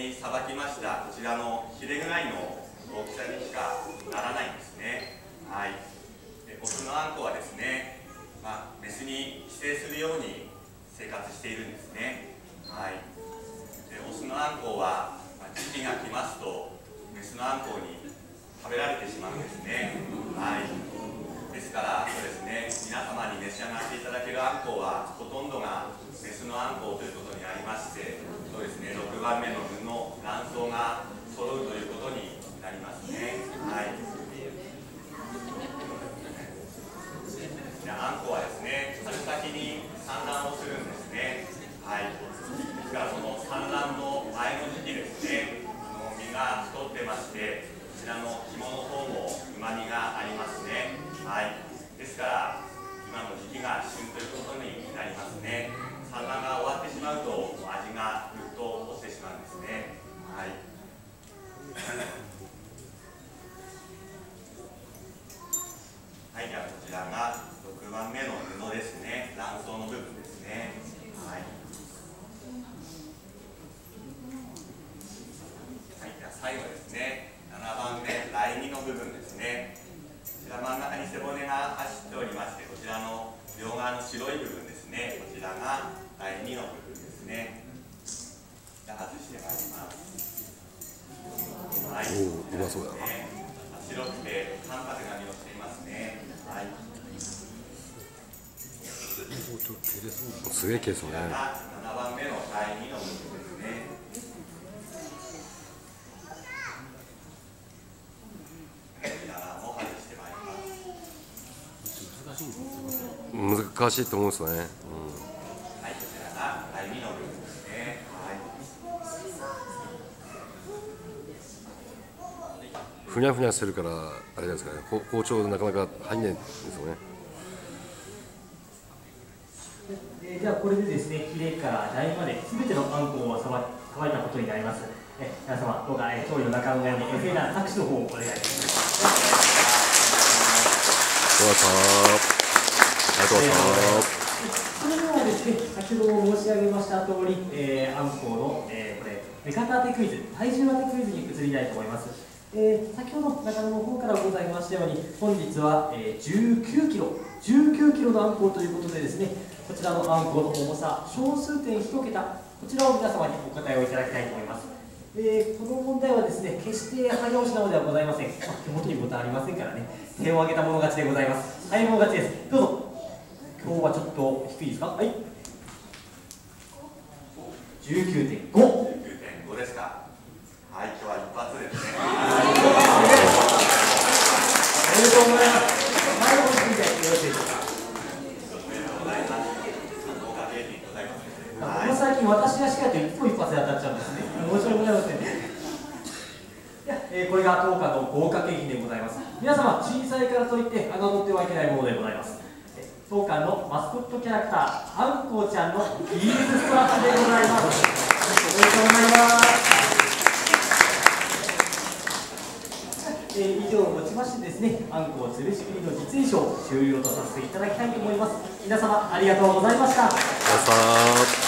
にさばきましたこちらのヒレぐらいの大きさにしかならないんですね。はい。オスのあんこはですね、メスに寄生するように生活しているんですね。はい。でオスのあんこは、時期が来ますとメスのあんこに食べられてしまうんですね。はい。ですからそうですね、皆様に召し上がっていただけるあんこはほとんどがメスのあんこということになりまして、そうですね、6番目の布、卵巣が揃うということになりますね。はい。あんこはですね、春先に産卵をするんですね。はい。ですからその産卵の前の時期ですね、身が太ってまして、こちらの肝の方もうまみがありますね。はい。ですから今の時期が旬ということになりますね。産卵が終わってしまうと味がぐっと落ちてしまうんですね。はい。はい、ではこちらが6番目の布ですね。卵巣の部分ですね。はい。はい、では最後ですね。7番目、第2の部分ですね。こちら真ん中に背骨が走っておりまして、こちらの両側の白い部分ですね。こちらが第2の部分ですね。じゃあ外してまいります。はい。 うまそうだな。 白くて淡白な身をしていますね。はい。 すげえケースね。 7番目の第2の部分ですね。こちらも外してまいります。 難しいと思うんですよね。 はい、こちらが第2の部分ですね。はい。 ふにゃふにゃしてるからあれですかね。包丁なかなか入んないんですよね。 じゃあこれでですね、ヒレから台まで全てのあんこをさばいたことになります。皆様どうか調理の中のように盛大な拍手の方をお願いします。 ありがとうございます。 それではですね、先ほど申し上げました通り、あんこの、これ目方当てクイズ、体重当てクイズに移りたいと思います。先ほど中野の方からございましたように、本日は、19キロのあんこということでですね、こちらのあんこの重さ、小数点1桁、こちらを皆様にお答えをいただきたいと思います。この問題はですね、決して早押しなのではございません。手元にボタンありませんからね、手を挙げた者勝ちでございます。はい、者勝ちです。どうぞ。今日はちょっと低いですか。はい。19.5。 19.5ですか。はい、今日は一発ですね。 おめでとうございます。前の方に見てよろしいでしょうか。 おめでとうございます。豪華景品ございます。 この最近私がしかやっていつも一発で当たっちゃうんですね。申し訳ございません。これが当館の豪華景品でございます。皆様小さいからといって侮ってはいけないものでございます。当館のマスコットキャラクターあんこうちゃんのビーズストラップでございます。おめでとうございます。以上をもちましてですね、あんこうつるし切りの実演書を終了とさせていただきたいと思います。皆様ありがとうございました。